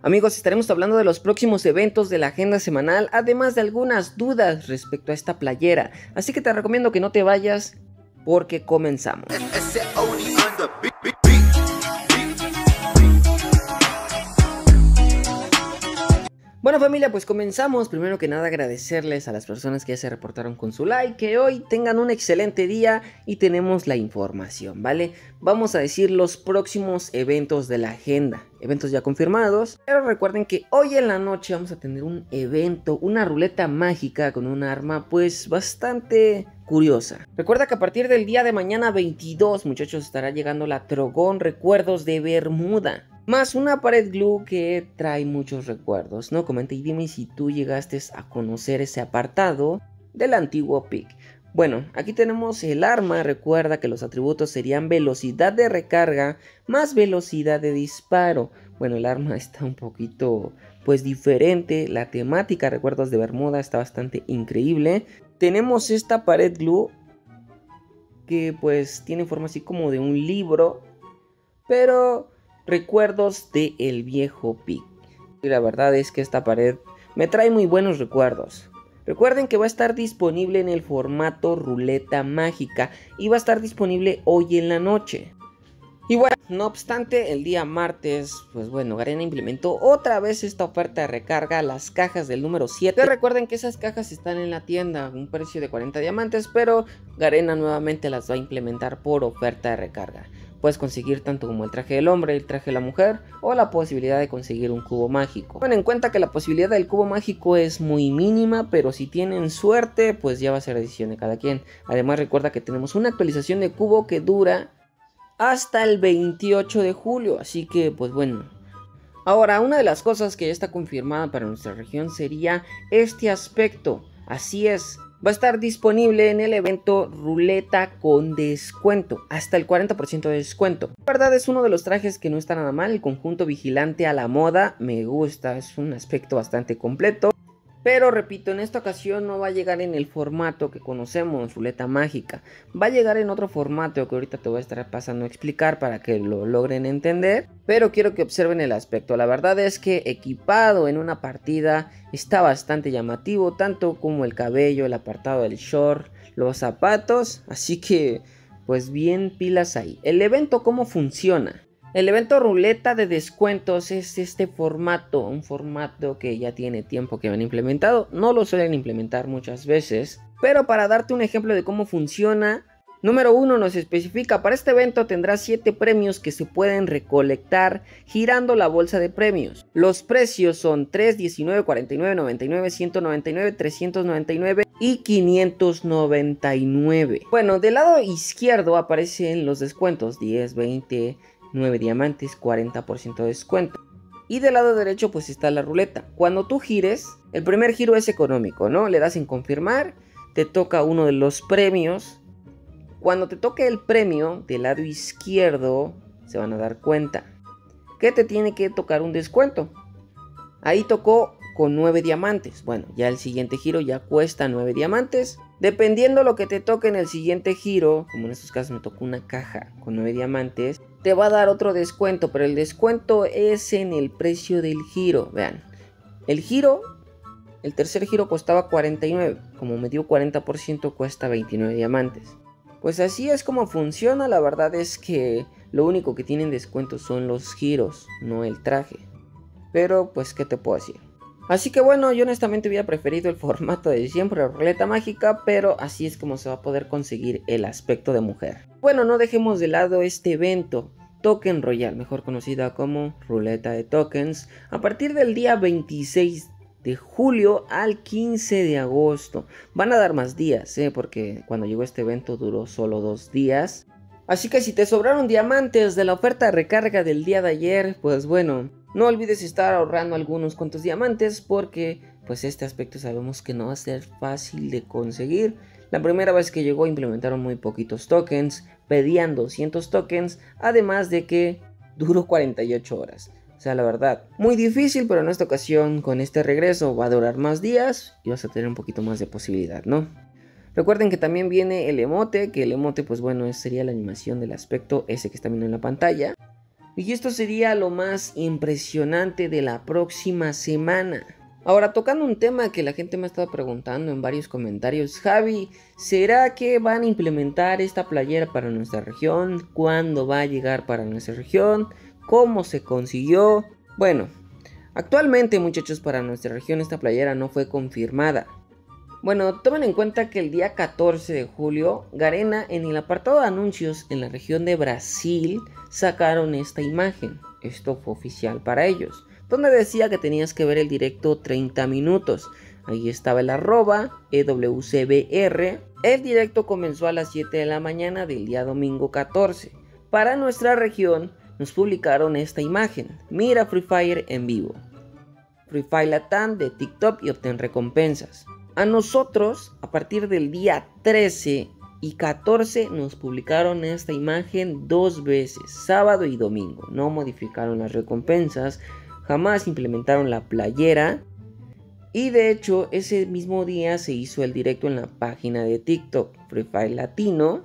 Amigos, estaremos hablando de los próximos eventos de la agenda semanal, además de algunas dudas respecto a esta playera. Así que te recomiendo que no te vayas porque comenzamos. Bueno familia, pues comenzamos. Primero que nada agradecerles a las personas que ya se reportaron con su like, que hoy tengan un excelente día y tenemos la información, ¿vale? Vamos a decir los próximos eventos de la agenda, eventos ya confirmados, pero recuerden que hoy en la noche vamos a tener un evento, una ruleta mágica con un arma pues bastante curiosa. Recuerda que a partir del día de mañana 22, muchachos, estará llegando la Trogón Recuerdos de Bermuda, más una pared glue que trae muchos recuerdos, ¿no? Comenta y dime si tú llegaste a conocer ese apartado del antiguo pick. Bueno, aquí tenemos el arma. Recuerda que los atributos serían velocidad de recarga más velocidad de disparo. Bueno, el arma está un poquito pues diferente. La temática Recuerdos de Bermuda está bastante increíble. Tenemos esta pared glue que pues tiene forma así como de un libro, pero recuerdos de el viejo pick. Y la verdad es que esta pared me trae muy buenos recuerdos. Recuerden que va a estar disponible en el formato ruleta mágica y va a estar disponible hoy en la noche. Y bueno, no obstante, el día martes, pues bueno, Garena implementó otra vez esta oferta de recarga, las cajas del número 7. Recuerden que esas cajas están en la tienda a un precio de 40 diamantes, pero Garena nuevamente las va a implementar por oferta de recarga. Puedes conseguir tanto como el traje del hombre, el traje de la mujer o la posibilidad de conseguir un cubo mágico. Ten en cuenta que la posibilidad del cubo mágico es muy mínima, pero si tienen suerte, pues ya va a ser decisión de cada quien. Además recuerda que tenemos una actualización de cubo que dura hasta el 28 de julio, así que pues bueno. Ahora, una de las cosas que ya está confirmada para nuestra región sería este aspecto. Así es, va a estar disponible en el evento ruleta con descuento, hasta el 40% de descuento. La verdad es uno de los trajes que no está nada mal. El conjunto vigilante a la moda me gusta, es un aspecto bastante completo. Pero repito, en esta ocasión no va a llegar en el formato que conocemos, ruleta mágica. Va a llegar en otro formato que ahorita te voy a estar pasando a explicar para que lo logren entender. Pero quiero que observen el aspecto. La verdad es que equipado en una partida está bastante llamativo, tanto como el cabello, el apartado del short, los zapatos. Así que pues bien pilas ahí. El evento, ¿cómo funciona? El evento ruleta de descuentos es este formato, un formato que ya tiene tiempo que han implementado, no lo suelen implementar muchas veces, pero para darte un ejemplo de cómo funciona, número 1 nos especifica, para este evento tendrás 7 premios que se pueden recolectar girando la bolsa de premios. Los precios son 3, 19, 49, 99, 199, 399 y 599. Bueno, del lado izquierdo aparecen los descuentos, 10, 20... 9 diamantes, 40% de descuento. Y del lado derecho pues está la ruleta. Cuando tú gires, el primer giro es económico, ¿no? Le das en confirmar, te toca uno de los premios. Cuando te toque el premio, del lado izquierdo, se van a dar cuenta que te tiene que tocar un descuento. Ahí tocó con 9 diamantes. Bueno, ya el siguiente giro ya cuesta 9 diamantes. Dependiendo lo que te toque en el siguiente giro, como en estos casos me tocó una caja con 9 diamantes, te va a dar otro descuento, pero el descuento es en el precio del giro. Vean, el tercer giro costaba 49, como me dio 40% cuesta 29 diamantes. Pues así es como funciona. La verdad es que lo único que tienen descuento son los giros, no el traje. Pero pues qué te puedo decir. Así que bueno, yo honestamente hubiera preferido el formato de siempre, ruleta mágica, pero así es como se va a poder conseguir el aspecto de mujer. Bueno, no dejemos de lado este evento, Token Royal, mejor conocida como ruleta de tokens, a partir del día 26 de julio al 15 de agosto. Van a dar más días, porque cuando llegó este evento duró solo 2 días. Así que si te sobraron diamantes de la oferta de recarga del día de ayer, pues bueno, no olvides estar ahorrando algunos cuantos diamantes, porque pues este aspecto sabemos que no va a ser fácil de conseguir. La primera vez que llegó implementaron muy poquitos tokens, pedían 200 tokens, además de que duró 48 horas. O sea, la verdad, muy difícil, pero en esta ocasión con este regreso va a durar más días y vas a tener un poquito más de posibilidad, ¿no? Recuerden que también viene el emote, que el emote pues bueno sería la animación del aspecto ese que está viendo en la pantalla. Y esto sería lo más impresionante de la próxima semana. Ahora, tocando un tema que la gente me ha estado preguntando en varios comentarios: Javi, ¿será que van a implementar esta playera para nuestra región? ¿Cuándo va a llegar para nuestra región? ¿Cómo se consiguió? Bueno, actualmente, muchachos, para nuestra región esta playera no fue confirmada. Bueno, tomen en cuenta que el día 14 de julio, Garena, en el apartado de anuncios en la región de Brasil, sacaron esta imagen. Esto fue oficial para ellos, donde decía que tenías que ver el directo 30 minutos. Ahí estaba el arroba EWCBR. El directo comenzó a las 7 de la mañana del día domingo 14. Para nuestra región nos publicaron esta imagen: mira Free Fire en vivo. Free Fire Latam de TikTok y obtén recompensas. A nosotros, a partir del día 13 y 14, nos publicaron esta imagen 2 veces, sábado y domingo. No modificaron las recompensas, jamás implementaron la playera. Y de hecho, ese mismo día se hizo el directo en la página de TikTok, Free Fire Latino.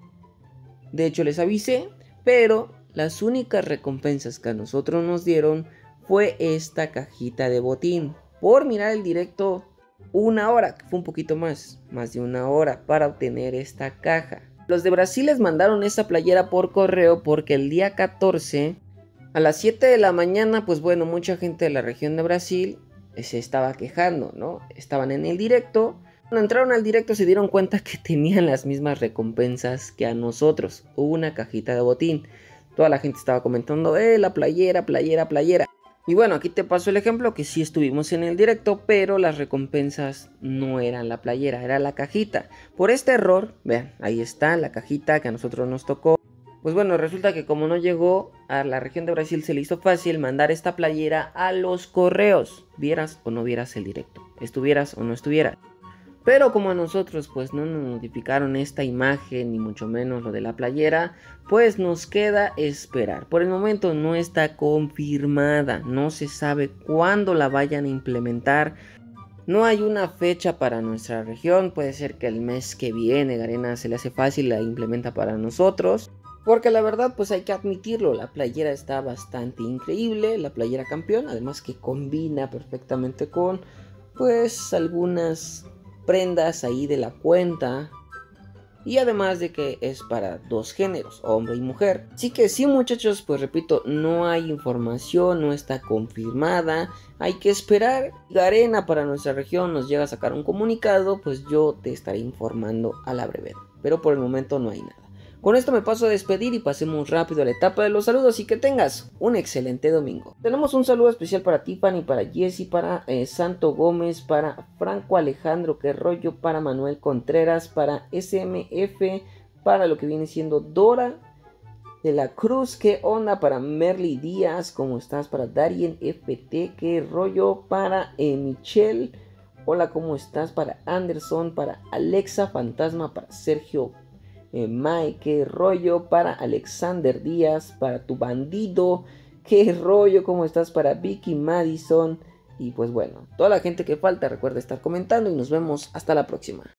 De hecho, les avisé, pero las únicas recompensas que a nosotros nos dieron fue esta cajita de botín por mirar el directo 1 hora, que fue un poquito más de 1 hora para obtener esta caja. Los de Brasil les mandaron esta playera por correo porque el día 14 a las 7 de la mañana, pues bueno, mucha gente de la región de Brasil se estaba quejando, ¿no? Estaban en el directo. Cuando entraron al directo se dieron cuenta que tenían las mismas recompensas que a nosotros. Hubo una cajita de botín. Toda la gente estaba comentando, la playera, playera, playera. Y bueno, aquí te paso el ejemplo que sí estuvimos en el directo, pero las recompensas no eran la playera, era la cajita. Por este error, vean, ahí está la cajita que a nosotros nos tocó. Pues bueno, resulta que como no llegó a la región de Brasil, se le hizo fácil mandar esta playera a los correos. Vieras o no vieras el directo, estuvieras o no estuvieras. Pero como a nosotros pues no nos notificaron esta imagen, ni mucho menos lo de la playera, pues nos queda esperar. Por el momento no está confirmada, no se sabe cuándo la vayan a implementar. No hay una fecha para nuestra región, puede ser que el mes que viene Garena se le hace fácil, la implementa para nosotros. Porque la verdad pues hay que admitirlo, la playera está bastante increíble, la playera campeón, además que combina perfectamente con pues algunas prendas ahí de la cuenta. Y además de que es para dos géneros, hombre y mujer. Así que sí, muchachos, pues repito, no hay información, no está confirmada. Hay que esperar. Garena para nuestra región nos llega a sacar un comunicado, pues yo te estaré informando a la brevedad. Pero por el momento no hay nada. Con esto me paso a despedir y pasemos rápido a la etapa de los saludos y que tengas un excelente domingo. Tenemos un saludo especial para Tiffany, para Jessy, para Santo Gómez, para Franco Alejandro, qué rollo, para Manuel Contreras, para SMF, para lo que viene siendo Dora de la Cruz, qué onda, para Merly Díaz, ¿cómo estás? Para Darien FT, qué rollo, para Michelle, hola, ¿cómo estás? Para Anderson, para Alexa Fantasma, para Sergio Mike, qué rollo, para Alexander Díaz, para tu bandido, qué rollo, ¿cómo estás? Para Vicky Madison. Y pues bueno, toda la gente que falta, recuerda estar comentando y nos vemos hasta la próxima.